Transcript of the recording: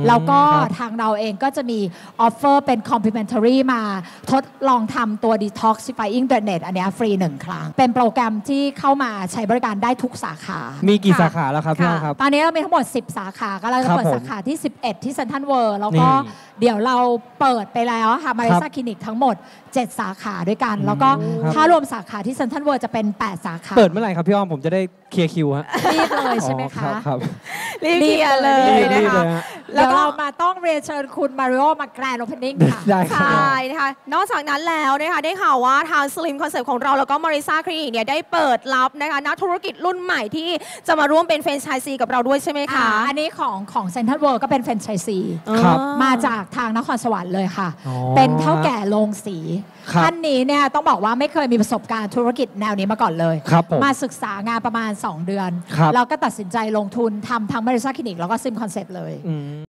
แล้วก็ทางเราเองก็จะมีออฟเฟอร์เป็น complimentary มาทดลองทำตัว detoxifying drainage อันนี้ฟรี1 ครั้งเป็นโปรแกรมที่เข้ามาใช้บริการได้ทุกสาขามีกี่สาขาแล้วครับพี่ครับตอนนี้เรามีทั้งหมด10 สาขาก็เราจะเปิดสาขาที่11ที่เซ็นทรัลเวิลด์แล้วก็เดี๋ยวเราเปิดไปแล้วค่ะมาริซาคลินิกทั้งหมด7 สาขาด้วยกันแล้วก็ถ้ารวมสาขาที่เซ็นทรัลเวิลด์จะเป็น8 สาขาเปิดเมื่อไหร่ครับพี่อ้อมผมจะได้เคลียร์คิวฮะรีบเลยใช่ไหมคะครับรีบเคลียร์เลยนะคะแล้วเรามาต้องเรียนเชิญคุณมาริโอมาแกรนด์โอเพนนิ่งค่ะใช่นะคะนอกจากนั้นแล้วนะคะได้ข่าวว่าทางสลิมคอนเซ็ปต์ของเราแล้วก็มาริซาคลินิกเนี่ยได้เปิดรับนะคะนักธุรกิจรุ่นใหม่ที่จะมาร่วมเป็นแฟรนไชส์ซีกับเราด้วยใช่ไหมคะอันนี้ของเซ็นทรัลเวิลด์ก็เป็นแฟรนไชส์ซีมาจากทางนครสวรรค์เลยค่ะเป็นเท่าแก่โรงสีท่านนี้เนี่ยต้องบอกว่าไม่เคยมีประสบการณ์ธุรกิจแนวนี้มาก่อนเลยมาศึกษางานประมาณ2 เดือนแล้วก็ตัดสินใจลงทุนทำทั้งมาริซาคลินิกแล้วก็ซิมคอนเซ็ปต์เลย